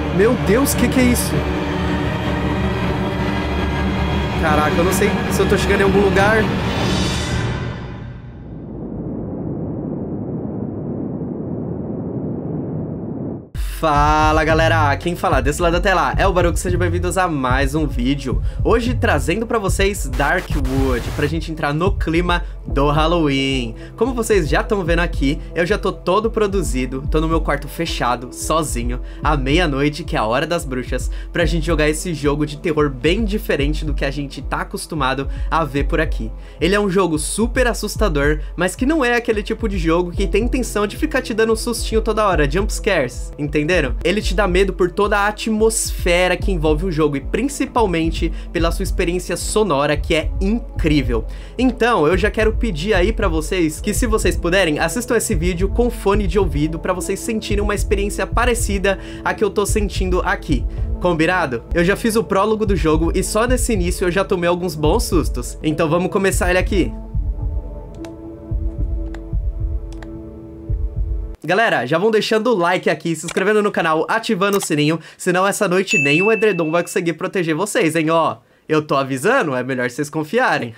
Meu Deus, que é isso? Caraca, eu não sei se eu tô chegando em algum lugar. Fala galera, quem fala desse lado da tela é o Baruch, sejam bem-vindos a mais um vídeo. Hoje trazendo pra vocês Darkwood, pra gente entrar no clima do Halloween. Como vocês já estão vendo aqui, eu já tô todo produzido, tô no meu quarto fechado, sozinho, à meia-noite, que é a hora das bruxas, pra gente jogar esse jogo de terror bem diferente do que a gente tá acostumado a ver por aqui. Ele é um jogo super assustador, mas que não é aquele tipo de jogo que tem intenção de ficar te dando um sustinho toda hora, jumpscares, entendeu? Ele te dá medo por toda a atmosfera que envolve o jogo e principalmente pela sua experiência sonora, que é incrível. Então, eu já quero pedir aí pra vocês que, se vocês puderem, assistam esse vídeo com fone de ouvido pra vocês sentirem uma experiência parecida à que eu tô sentindo aqui. Combinado? Eu já fiz o prólogo do jogo e só nesse início eu já tomei alguns bons sustos. Então vamos começar ele aqui. Galera, já vão deixando o like aqui, se inscrevendo no canal, ativando o sininho, senão essa noite nem o edredom vai conseguir proteger vocês, hein, ó. Eu tô avisando, é melhor vocês confiarem.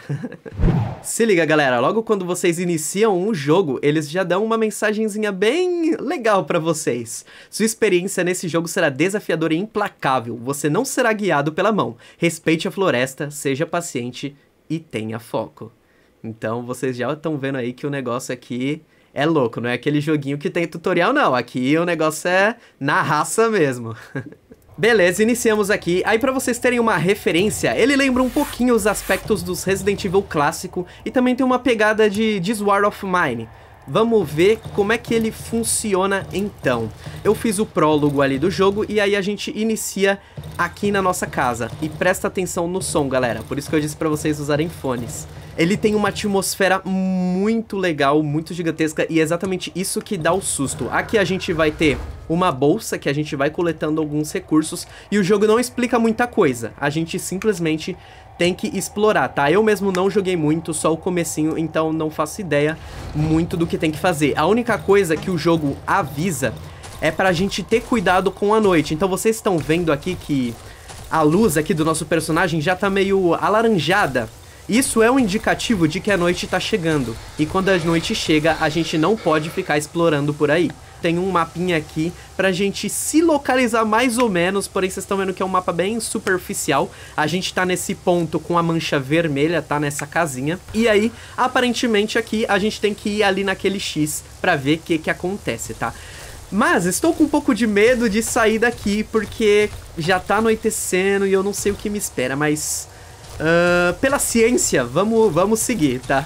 Se liga, galera, logo quando vocês iniciam um jogo, eles já dão uma mensagenzinha bem legal pra vocês. Sua experiência nesse jogo será desafiadora e implacável, você não será guiado pela mão. Respeite a floresta, seja paciente e tenha foco. Então, vocês já estão vendo aí que o negócio aqui é louco, não é aquele joguinho que tem tutorial não, aqui o negócio é na raça mesmo. Beleza, iniciamos aqui. Aí pra vocês terem uma referência, ele lembra um pouquinho os aspectos dos Resident Evil clássico e também tem uma pegada de This War of Mine. Vamos ver como é que ele funciona então. Eu fiz o prólogo ali do jogo e aí a gente inicia aqui na nossa casa. E presta atenção no som, galera, por isso que eu disse pra vocês usarem fones. Ele tem uma atmosfera muito legal, muito gigantesca e é exatamente isso que dá o susto. Aqui a gente vai ter uma bolsa que a gente vai coletando alguns recursos e o jogo não explica muita coisa. A gente simplesmente tem que explorar, tá? Eu mesmo não joguei muito, só o comecinho, então não faço ideia muito do que tem que fazer. A única coisa que o jogo avisa é pra gente ter cuidado com a noite. Então vocês estão vendo aqui que a luz aqui do nosso personagem já tá meio alaranjada. Isso é um indicativo de que a noite tá chegando, e quando a noite chega, a gente não pode ficar explorando por aí. Tem um mapinha aqui pra gente se localizar mais ou menos, porém vocês estão vendo que é um mapa bem superficial. A gente tá nesse ponto com a mancha vermelha, tá? Nessa casinha. E aí, aparentemente aqui, a gente tem que ir ali naquele X pra ver o que acontece, tá? Mas estou com um pouco de medo de sair daqui, porque já tá anoitecendo e eu não sei o que me espera, mas pela ciência, vamos seguir, tá?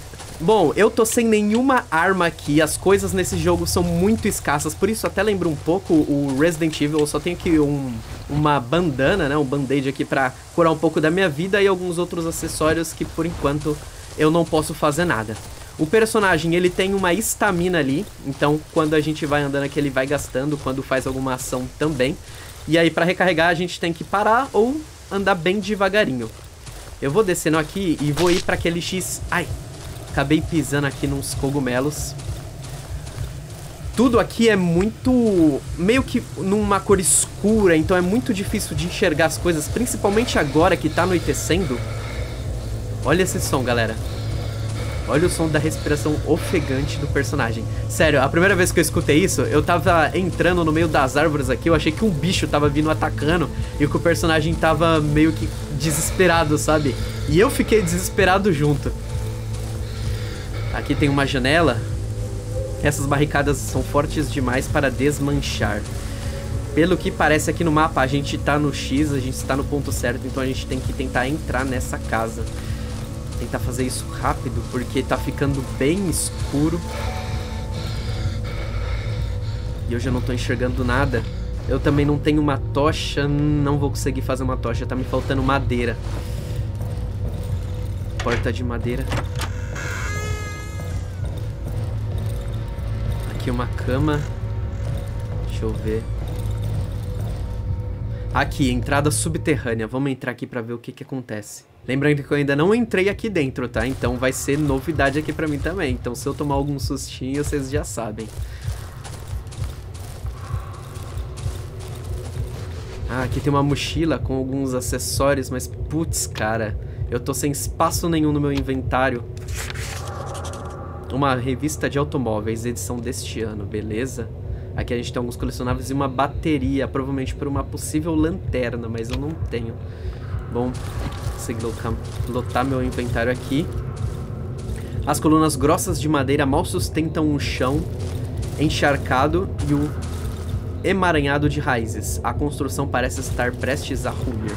Bom, eu tô sem nenhuma arma aqui, as coisas nesse jogo são muito escassas, por isso até lembra um pouco o Resident Evil. Eu só tenho aqui uma bandana, né, um band-aid aqui pra curar um pouco da minha vida e alguns outros acessórios que por enquanto eu não posso fazer nada. O personagem, ele tem uma estamina ali, então quando a gente vai andando aqui ele vai gastando, quando faz alguma ação também. E aí pra recarregar a gente tem que parar ou andar bem devagarinho. Eu vou descendo aqui e vou ir pra aquele X... Ai, acabei pisando aqui nos cogumelos. Tudo aqui é muito... meio que numa cor escura, então é muito difícil de enxergar as coisas, principalmente agora que tá anoitecendo. Olha esse som, galera. Olha o som da respiração ofegante do personagem. Sério, a primeira vez que eu escutei isso, eu tava entrando no meio das árvores aqui, eu achei que um bicho tava vindo atacando e que o personagem tava meio que desesperado, sabe? E eu fiquei desesperado junto. Aqui tem uma janela. Essas barricadas são fortes demais para desmanchar. Pelo que parece aqui no mapa, a gente tá no X, a gente está no ponto certo, então a gente tem que tentar entrar nessa casa. Tentar fazer isso rápido, porque tá ficando bem escuro. E eu já não tô enxergando nada. Eu também não tenho uma tocha, não vou conseguir fazer uma tocha, tá me faltando madeira. Porta de madeira. Aqui uma cama. Deixa eu ver. Aqui, entrada subterrânea. Vamos entrar aqui pra ver o que acontece. Lembrando que eu ainda não entrei aqui dentro, tá? Então vai ser novidade aqui pra mim também. Então se eu tomar algum sustinho, vocês já sabem. Ah, aqui tem uma mochila com alguns acessórios, mas putz, cara, eu tô sem espaço nenhum no meu inventário. Uma revista de automóveis, edição deste ano, beleza? Aqui a gente tem alguns colecionáveis e uma bateria, provavelmente por uma possível lanterna, mas eu não tenho. Bom, consegui lotar meu inventário aqui. As colunas grossas de madeira mal sustentam o chão encharcado e o emaranhado de raízes. A construção parece estar prestes a ruir.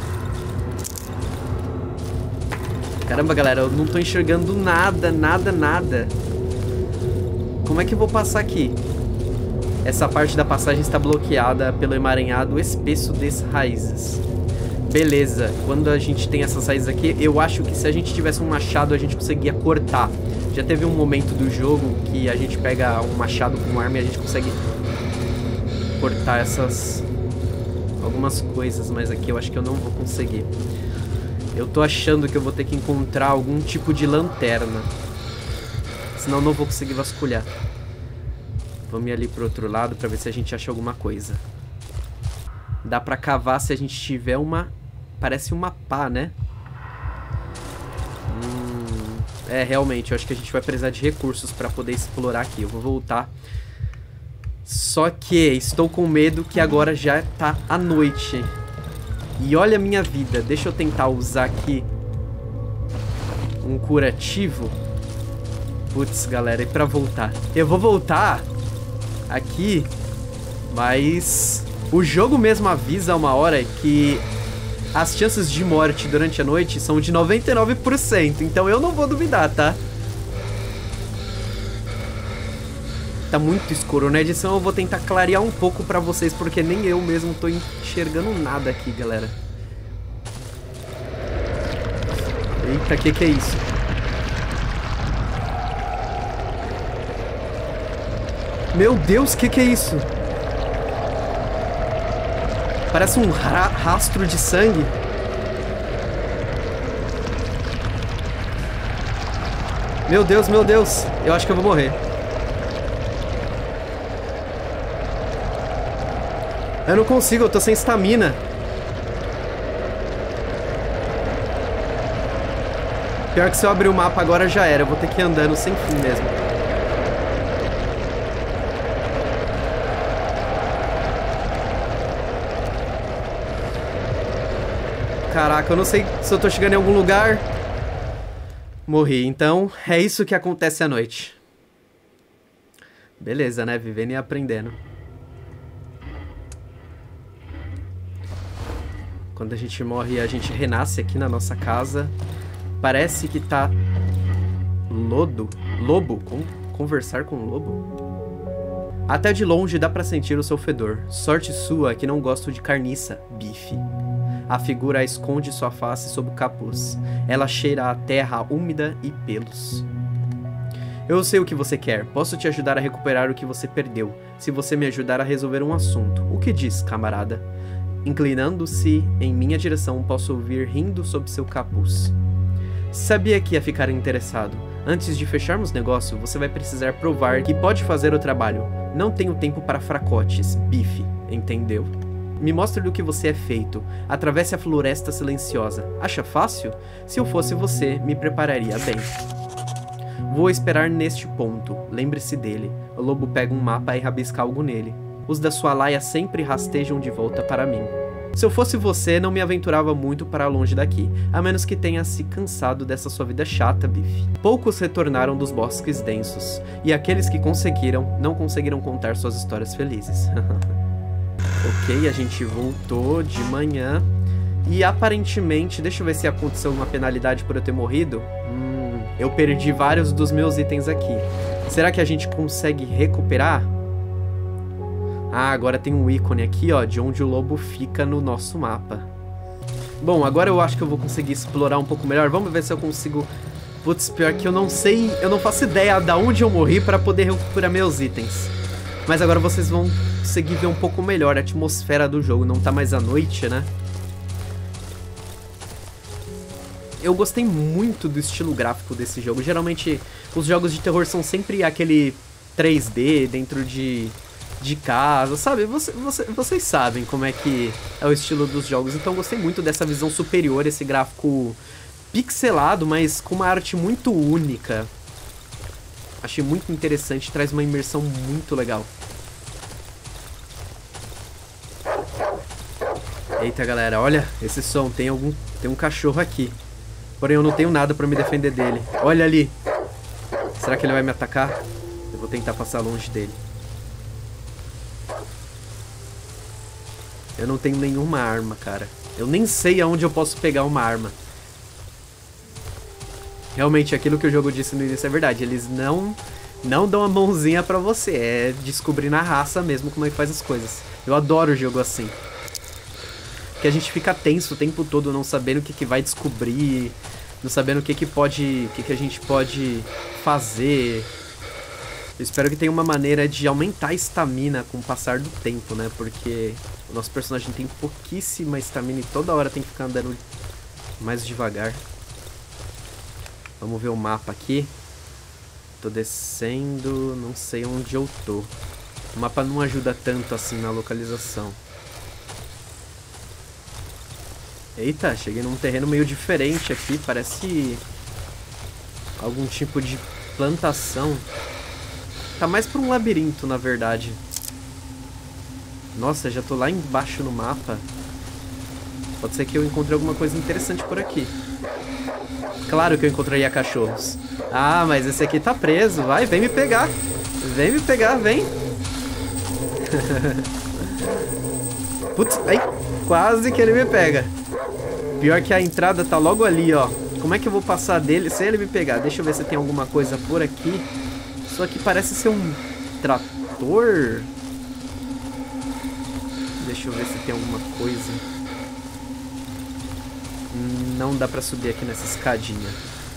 Caramba, galera, eu não tô enxergando nada, nada. Como é que eu vou passar aqui? Essa parte da passagem está bloqueada pelo emaranhado espesso de raízes. Beleza, quando a gente tem essas raízes aqui, eu acho que se a gente tivesse um machado, a gente conseguia cortar. Já teve um momento do jogo que a gente pega um machado com arma e a gente consegue cortar algumas coisas, mas aqui eu acho que eu não vou conseguir. Eu tô achando que eu vou ter que encontrar algum tipo de lanterna. Senão eu não vou conseguir vasculhar. Vamos ir ali pro outro lado pra ver se a gente acha alguma coisa. Dá pra cavar se a gente tiver uma... Parece uma pá, né? É, realmente, eu acho que a gente vai precisar de recursos pra poder explorar aqui. Eu vou voltar. Só que estou com medo que agora já tá à noite. E olha a minha vida. Deixa eu tentar usar aqui um curativo. Putz, galera, e pra voltar? Eu vou voltar aqui, mas o jogo mesmo avisa uma hora que as chances de morte durante a noite são de 99%, então eu não vou duvidar, tá? Tá muito escuro. Na edição eu vou tentar clarear um pouco pra vocês, porque nem eu mesmo tô enxergando nada aqui, galera. Eita, que é isso? Meu Deus, que é isso? Parece um rastro de sangue. Meu Deus, meu Deus. Eu acho que eu vou morrer. Eu não consigo, eu tô sem estamina. Pior que se eu abrir o mapa agora já era. Eu vou ter que ir andando sem fim mesmo. Caraca, eu não sei se eu tô chegando em algum lugar. Morri, então é isso que acontece à noite. Beleza, né? Vivendo e aprendendo. Quando a gente morre, a gente renasce aqui na nossa casa. Parece que tá... Lobo? Conversar com um lobo? Até de longe dá pra sentir o seu fedor. Sorte sua que não gosto de carniça, bife. A figura esconde sua face sob o capuz. Ela cheira a terra úmida e pelos. Eu sei o que você quer. Posso te ajudar a recuperar o que você perdeu, se você me ajudar a resolver um assunto. O que diz, camarada? Inclinando-se em minha direção, posso ouvir rindo sob seu capuz. Sabia que ia ficar interessado. Antes de fecharmos negócio, você vai precisar provar que pode fazer o trabalho. Não tenho tempo para fracotes, bife, entendeu? Me mostre do que você é feito. Atravesse a floresta silenciosa. Acha fácil? Se eu fosse você, me prepararia bem. Vou esperar neste ponto. Lembre-se dele. O lobo pega um mapa e rabisca algo nele. Os da sua laia sempre rastejam de volta para mim. Se eu fosse você, não me aventurava muito para longe daqui, a menos que tenha se cansado dessa sua vida chata, bife. Poucos retornaram dos bosques densos, e aqueles que conseguiram, não conseguiram contar suas histórias felizes. Ok, a gente voltou de manhã. E aparentemente, deixa eu ver se aconteceu uma penalidade por eu ter morrido. Eu perdi vários dos meus itens aqui. Será que a gente consegue recuperar? Ah, agora tem um ícone aqui, ó, de onde o lobo fica no nosso mapa. Bom, agora eu acho que eu vou conseguir explorar um pouco melhor. Vamos ver se eu consigo... Putz, pior que eu não sei, eu não faço ideia de onde eu morri para poder recuperar meus itens. Mas agora vocês vão conseguir ver um pouco melhor a atmosfera do jogo. Não tá mais à noite, né? Eu gostei muito do estilo gráfico desse jogo. Geralmente, os jogos de terror são sempre aquele 3D dentro de de casa, sabe? Vocês sabem como é que é o estilo dos jogos. Então gostei muito dessa visão superior, esse gráfico pixelado, mas com uma arte muito única. Achei muito interessante, traz uma imersão muito legal. Eita, galera, olha esse som, tem um cachorro aqui. Porém eu não tenho nada pra me defender dele. Olha ali. Será que ele vai me atacar? Eu vou tentar passar longe dele. Eu não tenho nenhuma arma, cara. Eu nem sei aonde eu posso pegar uma arma. Realmente, aquilo que o jogo disse no início é verdade. Eles não dão a mãozinha pra você. É descobrir na raça mesmo como é que faz as coisas. Eu adoro o jogo assim. Porque a gente fica tenso o tempo todo, não sabendo o que vai descobrir, não sabendo o que a gente pode fazer. Eu espero que tenha uma maneira de aumentar a estamina com o passar do tempo, né? Porque o nosso personagem tem pouquíssima estamina e toda hora tem que ficar andando mais devagar. Vamos ver o mapa aqui. Tô descendo, não sei onde eu tô. O mapa não ajuda tanto assim na localização. Eita, cheguei num terreno meio diferente aqui, parece algum tipo de plantação. Tá mais pra um labirinto, na verdade. Nossa, já tô lá embaixo no mapa. Pode ser que eu encontre alguma coisa interessante por aqui. Claro que eu encontraria cachorros. Ah, mas esse aqui tá preso. Vai, vem me pegar. Vem me pegar, vem. Putz, ai, quase que ele me pega. Pior que a entrada tá logo ali, ó. Como é que eu vou passar dele sem ele me pegar? Deixa eu ver se tem alguma coisa por aqui. Isso aqui parece ser um trator. Deixa eu ver se tem alguma coisa. Não dá pra subir aqui nessa escadinha.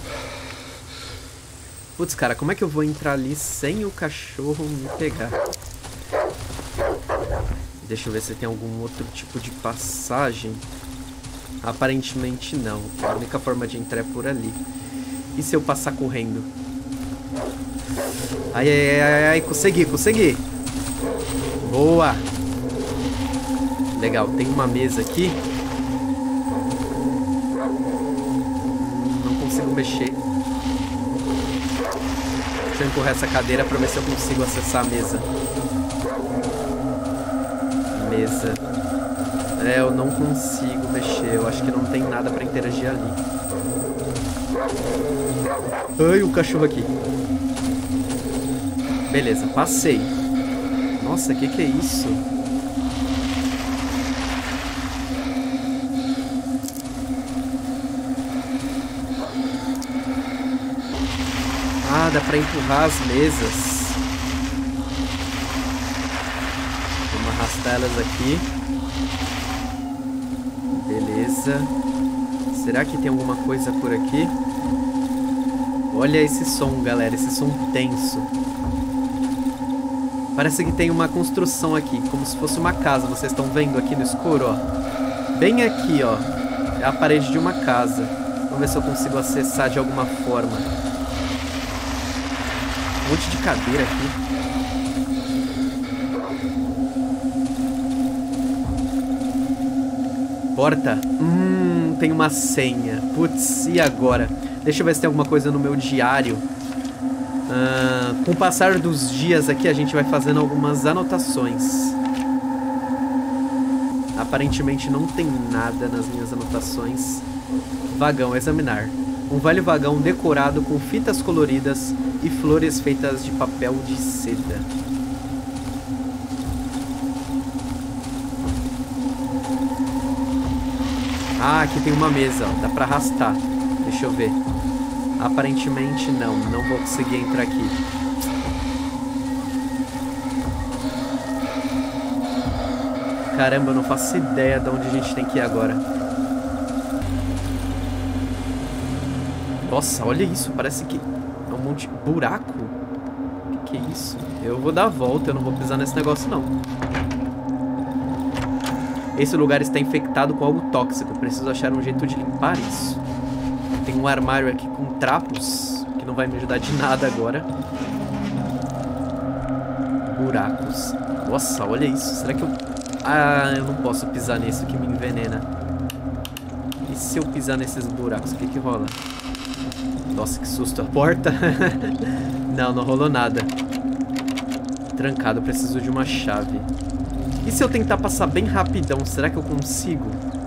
Putz, cara, como é que eu vou entrar ali sem o cachorro me pegar? Deixa eu ver se tem algum outro tipo de passagem. Aparentemente não. A única forma de entrar é por ali. E se eu passar correndo? Ai, ai, ai, ai, consegui. Boa. Legal, tem uma mesa aqui. Não consigo mexer. Deixa eu empurrar essa cadeira pra ver se eu consigo acessar a mesa. É, eu não consigo mexer. Eu acho que não tem nada pra interagir ali. Ai, o cachorro aqui. Beleza, passei. Nossa, que é isso? Ah, dá pra empurrar as mesas. Vamos arrastar elas aqui. Beleza. Será que tem alguma coisa por aqui? Olha esse som, galera. Esse som tenso. Parece que tem uma construção aqui, como se fosse uma casa. Vocês estão vendo aqui no escuro, ó. Bem aqui, ó. É a parede de uma casa. Vamos ver se eu consigo acessar de alguma forma. Um monte de cadeira aqui. Porta. Tem uma senha. Putz, e agora? Deixa eu ver se tem alguma coisa no meu diário. Com o passar dos dias aqui, a gente vai fazendo algumas anotações. Aparentemente não tem nada nas minhas anotações. Vagão, examinar. Um velho vagão decorado com fitas coloridas e flores feitas de papel de seda. Ah, aqui tem uma mesa, ó. Dá pra arrastar. Deixa eu ver. Aparentemente não vou conseguir entrar aqui. Caramba, eu não faço ideia de onde a gente tem que ir agora. Nossa, olha isso, parece que é um monte de buraco. O que é isso? Eu vou dar a volta, eu não vou pisar nesse negócio não. Esse lugar está infectado com algo tóxico, preciso achar um jeito de limpar isso. Tem um armário aqui com trapos, que não vai me ajudar de nada agora. Buracos. Nossa, olha isso. Será que eu... Ah, eu não posso pisar nisso que me envenena. E se eu pisar nesses buracos, o que que rola? Nossa, que susto. A porta. Não, não rolou nada. Trancado, eu preciso de uma chave. E se eu tentar passar bem rapidão, será que eu consigo?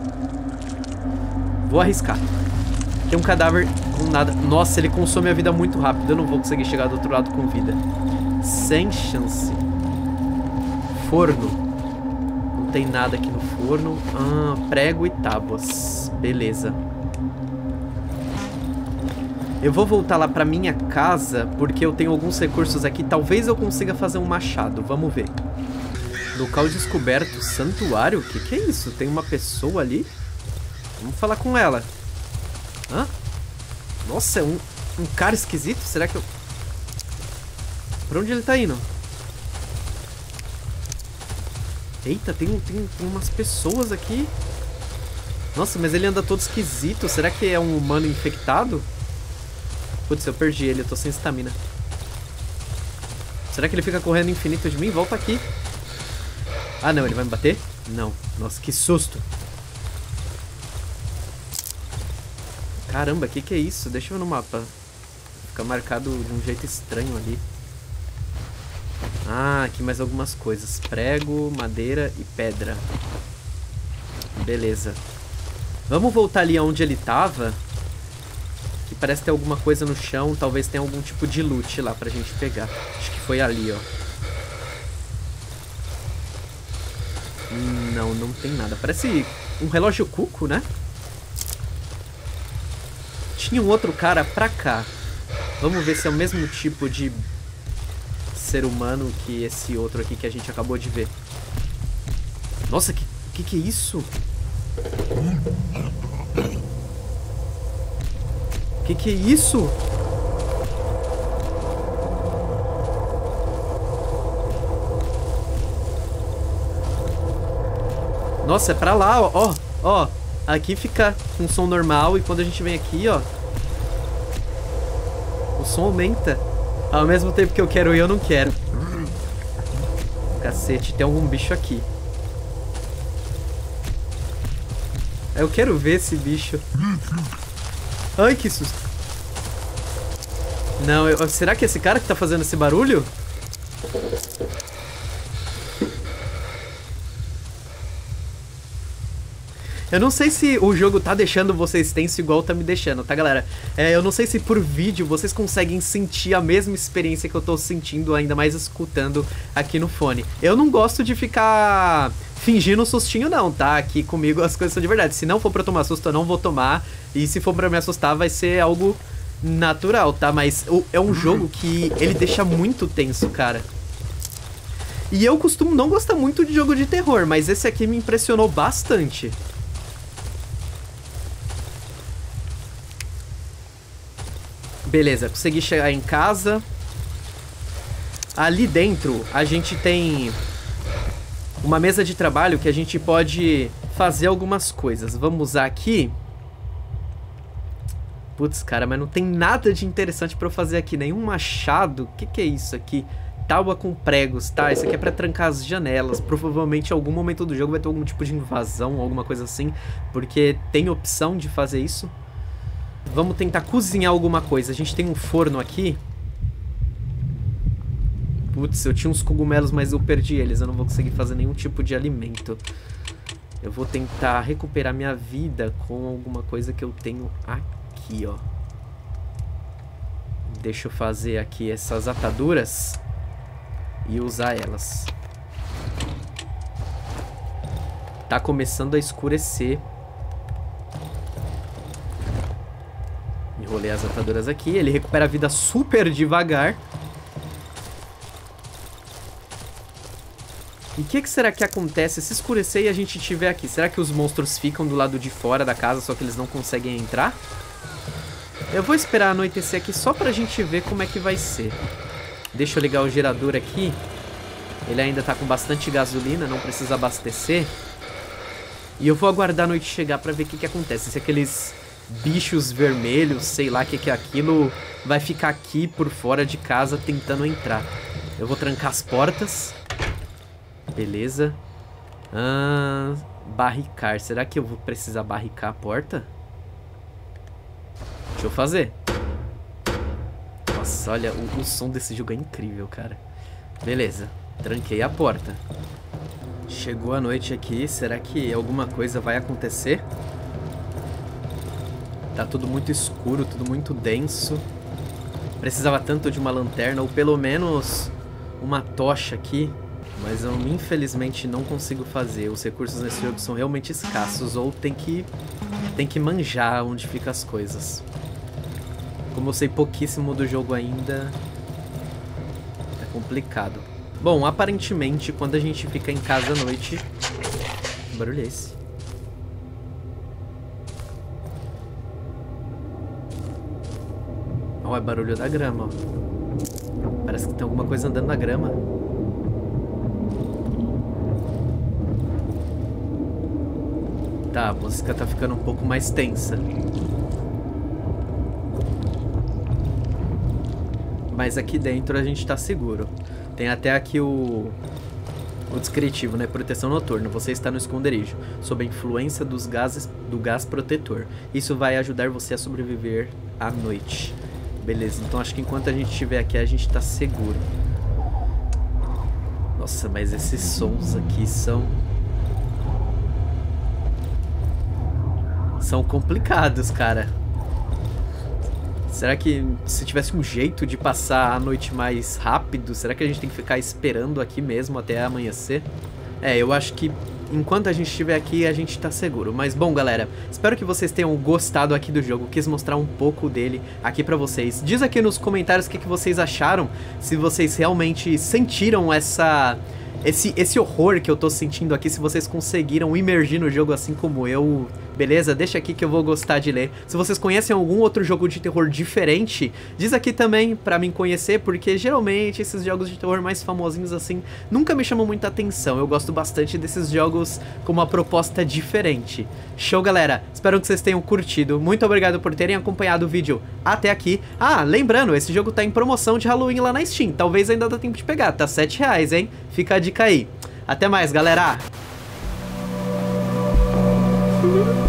Vou arriscar. Tem um cadáver com nada. Nossa, ele consome a vida muito rápido. Eu não vou conseguir chegar do outro lado com vida. Sem chance. Forno. Não tem nada aqui no forno. Ah, prego e tábuas. Beleza. Eu vou voltar lá pra minha casa, porque eu tenho alguns recursos aqui. Talvez eu consiga fazer um machado. Vamos ver. Local descoberto. Santuário? O que é isso? Tem uma pessoa ali? Vamos falar com ela. Hã? Nossa, é um cara esquisito? Será que eu... Pra onde ele tá indo? Eita, tem umas pessoas aqui. Nossa, mas ele anda todo esquisito. Será que é um humano infectado? Putz, eu perdi ele, eu tô sem estamina. Será que ele fica correndo infinito de mim? Volta aqui. Ah, não, ele vai me bater? Não. Nossa, que susto. Caramba, que é isso? Deixa eu ver no mapa. Fica marcado de um jeito estranho ali. Ah, aqui mais algumas coisas. Prego, madeira e pedra. Beleza. Vamos voltar ali onde ele tava. Que parece ter alguma coisa no chão. Talvez tenha algum tipo de loot lá pra gente pegar. Acho que foi ali, ó. Não, não tem nada. Parece um relógio cuco, né? Tinha um outro cara pra cá. Vamos ver se é o mesmo tipo de ser humano que esse outro aqui que a gente acabou de ver. Nossa, que é isso? Que é isso? Nossa, é pra lá, ó. Ó, ó. Aqui fica com som normal e quando a gente vem aqui, ó, o som aumenta. Ao mesmo tempo que eu quero ir, eu não quero. Cacete, tem algum bicho aqui. Eu quero ver esse bicho. Ai, que susto. Não, será que é esse cara que tá fazendo esse barulho? Eu não sei se o jogo tá deixando vocês tenso igual tá me deixando, tá, galera? Eu não sei se por vídeo vocês conseguem sentir a mesma experiência que eu tô sentindo, ainda mais escutando aqui no fone. Eu não gosto de ficar fingindo sustinho não, tá? Aqui comigo as coisas são de verdade. Se não for pra tomar susto, eu não vou tomar. E se for pra me assustar, vai ser algo natural, tá? Mas é um jogo que ele deixa muito tenso, cara. E eu costumo não gostar muito de jogo de terror, mas esse aqui me impressionou bastante. Beleza, consegui chegar em casa. Ali dentro a gente tem uma mesa de trabalho que a gente pode fazer algumas coisas. Vamos usar aqui. Putz, cara, mas não tem nada de interessante pra eu fazer aqui. Nenhum machado. O que é isso aqui? Tábua com pregos, tá? Isso aqui é pra trancar as janelas. Provavelmente em algum momento do jogo vai ter algum tipo de invasão, alguma coisa assim. Porque tem opção de fazer isso. Vamos tentar cozinhar alguma coisa. A gente tem um forno aqui. Putz, eu tinha uns cogumelos, mas eu perdi eles. Eu não vou conseguir fazer nenhum tipo de alimento. Eu vou tentar recuperar minha vida com alguma coisa que eu tenho aqui, ó. Deixa eu fazer aqui essas ataduras e usar elas. Tá começando a escurecer. Enrolei as ataduras aqui. Ele recupera a vida super devagar. E o que será que acontece se escurecer e a gente estiver aqui? Será que os monstros ficam do lado de fora da casa, só que eles não conseguem entrar? Eu vou esperar anoitecer aqui só pra gente ver como é que vai ser. Deixa eu ligar o gerador aqui. Ele ainda tá com bastante gasolina, não precisa abastecer. E eu vou aguardar a noite chegar pra ver o que acontece. Se aqueles bichos vermelhos, sei lá o que é aquilo, vai ficar aqui por fora de casa tentando entrar. Eu vou trancar as portas. Beleza. Barricar. Será que eu vou precisar barricar a porta? Deixa eu fazer. Nossa, olha, o som desse jogo é incrível, cara. Beleza, tranquei a porta. Chegou a noite aqui, será que alguma coisa vai acontecer? Tá tudo muito escuro, tudo muito denso. Precisava tanto de uma lanterna, ou pelo menos uma tocha aqui. Mas eu infelizmente não consigo fazer. Os recursos nesse jogo são realmente escassos, ou tem que manjar onde ficam as coisas. Como eu sei pouquíssimo do jogo ainda, é complicado. Bom, aparentemente, quando a gente fica em casa à noite... Que barulho é esse? Ó, é barulho da grama, ó. Parece que tem alguma coisa andando na grama. Tá, a música tá ficando um pouco mais tensa. Mas aqui dentro a gente tá seguro. Tem até aqui o descritivo, né? Proteção noturna. Você está no esconderijo, sob a influência do gás protetor. Isso vai ajudar você a sobreviver à noite. Beleza, então acho que enquanto a gente estiver aqui, a gente tá seguro. Nossa, mas esses sons aqui são complicados, cara. Será que se tivesse um jeito de passar a noite mais rápido, será que a gente tem que ficar esperando aqui mesmo até amanhecer? É, eu acho que enquanto a gente estiver aqui, a gente tá seguro. Mas bom, galera, espero que vocês tenham gostado aqui do jogo. Quis mostrar um pouco dele aqui pra vocês. Diz aqui nos comentários o que vocês acharam. Se vocês realmente sentiram esse horror que eu tô sentindo aqui. Se vocês conseguiram imergir no jogo assim como eu... Beleza? Deixa aqui que eu vou gostar de ler. Se vocês conhecem algum outro jogo de terror diferente, diz aqui também pra mim conhecer, porque geralmente esses jogos de terror mais famosinhos assim nunca me chamam muita atenção. Eu gosto bastante desses jogos com uma proposta diferente. Show, galera? Espero que vocês tenham curtido. Muito obrigado por terem acompanhado o vídeo até aqui. Ah, lembrando, esse jogo tá em promoção de Halloween lá na Steam. Talvez ainda dá tempo de pegar. Tá R$7, hein? Fica a dica aí. Até mais, galera!